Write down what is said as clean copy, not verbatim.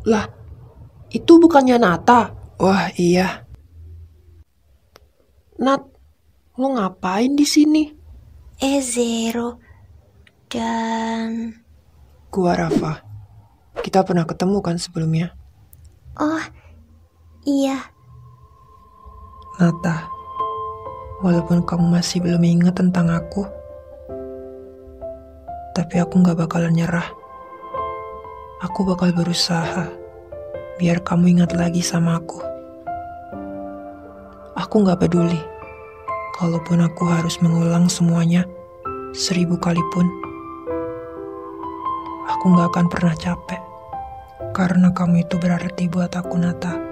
Lah, itu bukannya Nata? Wah, iya. Nat, lo ngapain di sini? Zero. Dan... Gua Rafa. Kita pernah ketemu kan sebelumnya? Oh, iya. Nata, walaupun kamu masih belum ingat tentang aku, tapi aku gak bakalan nyerah. Aku bakal berusaha biar kamu ingat lagi sama aku. Aku gak peduli, kalaupun aku harus mengulang semuanya 1000 kali pun. Aku gak akan pernah capek, karena kamu itu berarti buat aku, Nata.